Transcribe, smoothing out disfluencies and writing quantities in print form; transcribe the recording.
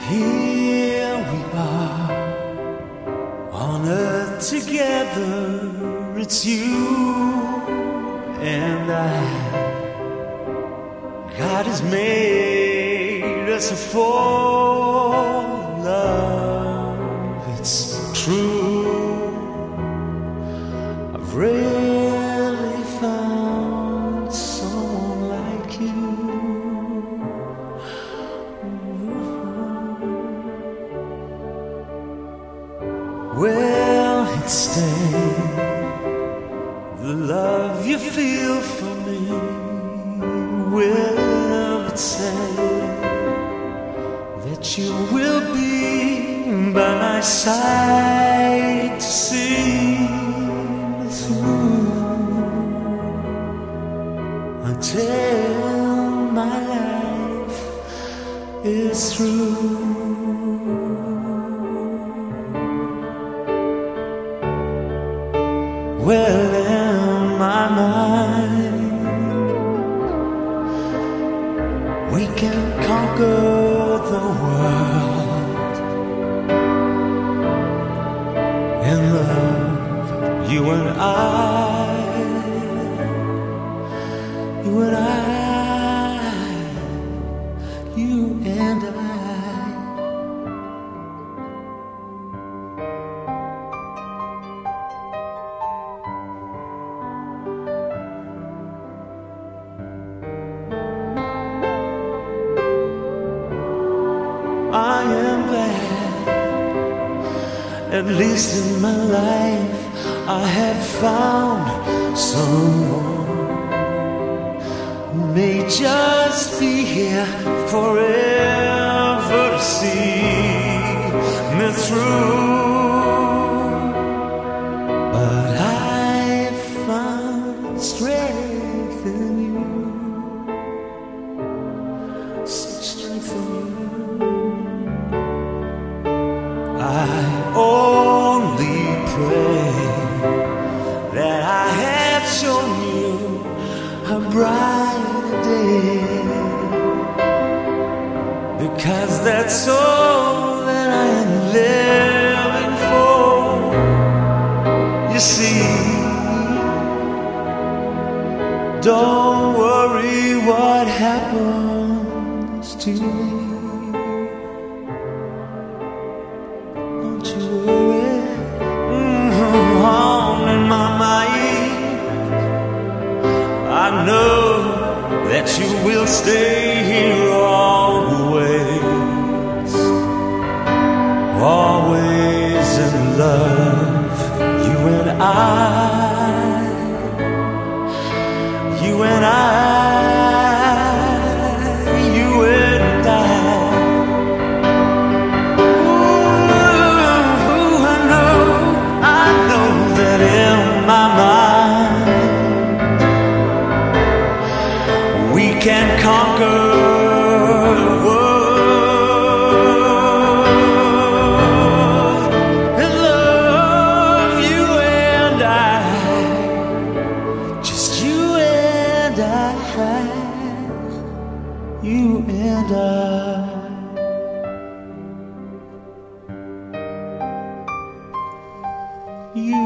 Here we are on earth together. It's you and I. God has made us for love. It's true. I've rarely found someone like you. Well, it's stayed, the love you feel for me. Will it say that you will be by my side to see me through until my life is through? Well, in my mind, we can conquer the world in love, you and I, you and I, you and I. I am glad, at least in my life, I have found someone who may just be here forever to see me through. But I found strength in you, such strength in you. I only pray that I have shown you a brighter day, because that's all that I am living for. You see, don't worry what happens to me. I know that you will stay here always, always in love, you and I, you and I, you and I. Ooh, I know that in my mind we can conquer the world and love, you and I, just you and I, you and I. You